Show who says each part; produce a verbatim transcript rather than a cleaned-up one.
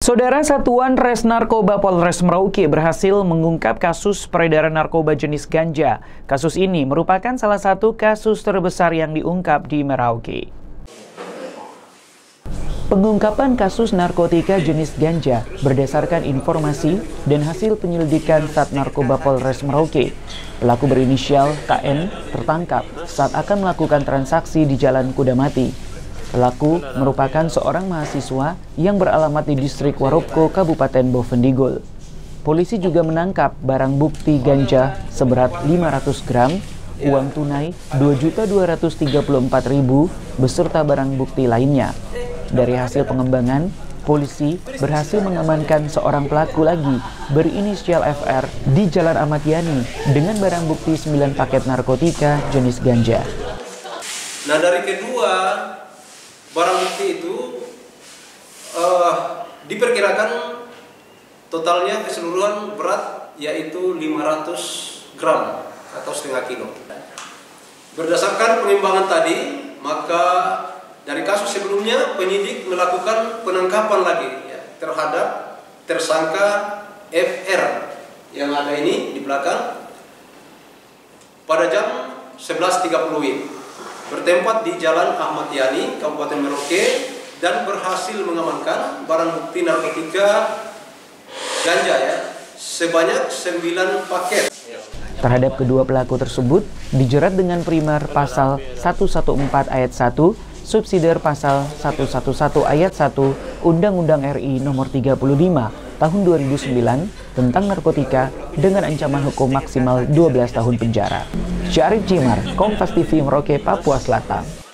Speaker 1: Saudara Satuan Res Narkoba Polres Merauke berhasil mengungkap kasus peredaran narkoba jenis ganja. Kasus ini merupakan salah satu kasus terbesar yang diungkap di Merauke. Pengungkapan kasus narkotika jenis ganja berdasarkan informasi dan hasil penyelidikan Sat Narkoba Polres Merauke. Pelaku berinisial K N tertangkap saat akan melakukan transaksi di Jalan Kudamati. Pelaku merupakan seorang mahasiswa yang beralamat di distrik Warupko, Kabupaten Bovendigul. Polisi juga menangkap barang bukti ganja seberat lima ratus gram, uang tunai dua juta dua ratus tiga puluh empat ribu beserta barang bukti lainnya. Dari hasil pengembangan, polisi berhasil mengamankan seorang pelaku lagi berinisial F R di Jalan Ahmad Yani dengan barang bukti sembilan paket narkotika jenis ganja.
Speaker 2: Nah, dari kedua barang bukti itu uh, diperkirakan totalnya keseluruhan berat yaitu lima ratus gram atau setengah kilo. Berdasarkan penimbangan tadi, maka dari kasus sebelumnya penyidik melakukan penangkapan lagi ya, terhadap tersangka F R yang ada ini di belakang pada jam sebelas tiga puluh W I B. Bertempat di Jalan Ahmad Yani, Kabupaten Merauke, dan berhasil mengamankan barang bukti narkotika ganja ya sebanyak sembilan paket.
Speaker 1: Terhadap kedua pelaku tersebut dijerat dengan primer pasal seratus empat belas ayat satu, subsidiar pasal seratus sebelas ayat satu Undang-Undang R I nomor tiga puluh lima tahun dua ribu sembilan tentang narkotika dengan ancaman hukum maksimal dua belas tahun penjara. Syarif Cimar, Kompas T V Merauke, Papua Selatan.